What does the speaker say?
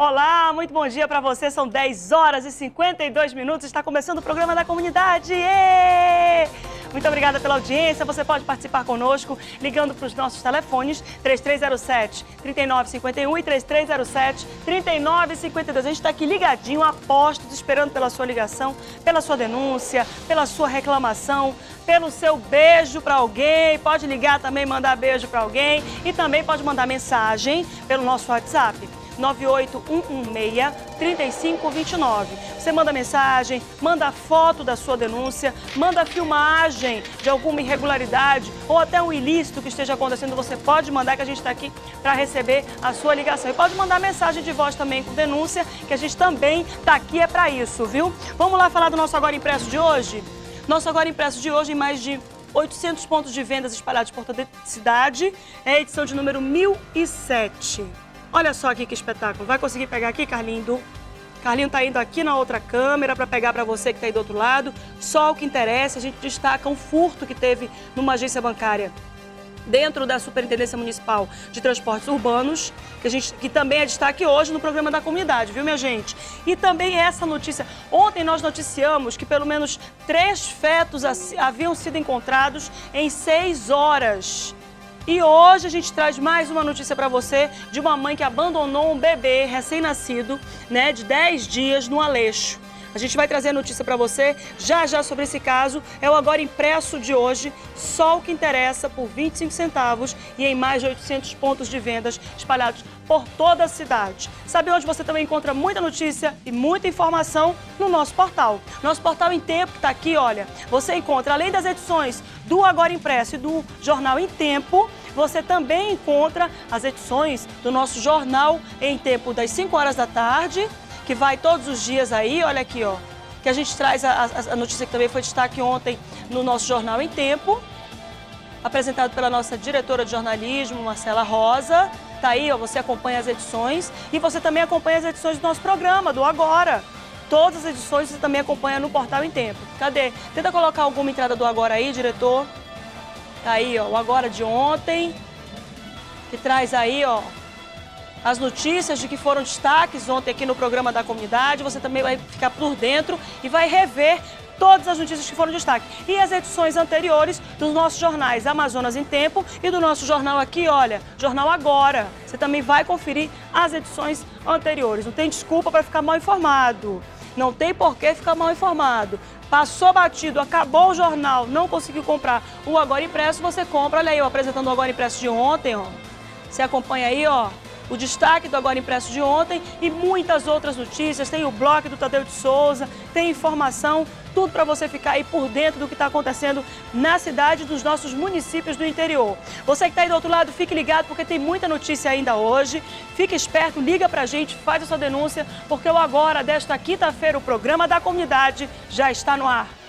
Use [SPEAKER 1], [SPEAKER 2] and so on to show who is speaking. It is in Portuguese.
[SPEAKER 1] Olá, muito bom dia para você. São 10 horas e 52 minutos. Está começando o programa da comunidade. Muito obrigada pela audiência. Você pode participar conosco ligando para os nossos telefones 3307-3951 e 3307-3952. A gente está aqui ligadinho, a postos, esperando pela sua ligação, pela sua denúncia, pela sua reclamação, pelo seu beijo para alguém. Pode ligar também, mandar beijo para alguém e também pode mandar mensagem pelo nosso WhatsApp. 98116-3529. Você manda mensagem, manda foto da sua denúncia, manda filmagem de alguma irregularidade ou até um ilícito que esteja acontecendo. Você pode mandar, que a gente está aqui para receber a sua ligação. E pode mandar mensagem de voz também com denúncia, que a gente também está aqui para isso, viu? Vamos lá falar do nosso Agora Impresso de hoje? Nosso Agora Impresso de hoje em mais de 800 pontos de vendas espalhados por toda a cidade. É a edição de número 1007. Olha só aqui que espetáculo. Vai conseguir pegar aqui, Carlinho? Carlinho tá indo aqui na outra câmera para pegar para você que tá aí do outro lado. Só o que interessa, a gente destaca um furto que teve numa agência bancária dentro da Superintendência Municipal de Transportes Urbanos, que também é destaque hoje no programa da comunidade, viu, minha gente? E também essa notícia. Ontem nós noticiamos que pelo menos 3 fetos haviam sido encontrados em 6 horas. E hoje a gente traz mais uma notícia para você de uma mãe que abandonou um bebê recém-nascido, né, de 10 dias no Aleixo. A gente vai trazer a notícia para você já sobre esse caso. É o Agora Impresso de hoje, só o que interessa, por 25 centavos e em mais de 800 pontos de vendas espalhados por toda a cidade. Sabe onde você também encontra muita notícia e muita informação? No nosso portal. Nosso portal Em Tempo, que está aqui, olha, você encontra, além das edições do Agora Impresso e do Jornal Em Tempo, você também encontra as edições do nosso Jornal Em Tempo das 5 horas da tarde, que vai todos os dias aí, olha aqui, ó, que a gente traz a notícia que também foi destaque ontem no nosso Jornal Em Tempo, apresentado pela nossa diretora de jornalismo, Marcela Rosa. Tá aí, ó, você acompanha as edições e você também acompanha as edições do nosso programa, do Agora. Todas as edições você também acompanha no portal Em Tempo. Cadê? Tenta colocar alguma entrada do Agora aí, diretor. Tá aí, ó, o Agora de ontem, que traz aí, ó, as notícias de que foram destaques ontem aqui no programa da comunidade. Você também vai ficar por dentro e vai rever todas as notícias que foram destaque. E as edições anteriores dos nossos jornais Amazonas Em Tempo e do nosso jornal aqui, olha, Jornal Agora. Você também vai conferir as edições anteriores. Não tem desculpa para ficar mal informado. Não tem por que ficar mal informado. Passou batido, acabou o jornal, não conseguiu comprar o Agora Impresso, você compra. Olha aí, eu apresentando o Agora Impresso de ontem, ó. Você acompanha aí, ó, o destaque do Agora Impresso de ontem e muitas outras notícias. Tem o blog do Tadeu de Souza, tem informação, tudo para você ficar aí por dentro do que está acontecendo na cidade, dos nossos municípios do interior. Você que está aí do outro lado, fique ligado porque tem muita notícia ainda hoje. Fique esperto, liga pra gente, faz a sua denúncia, porque o Agora desta quinta-feira, o programa da comunidade, já está no ar.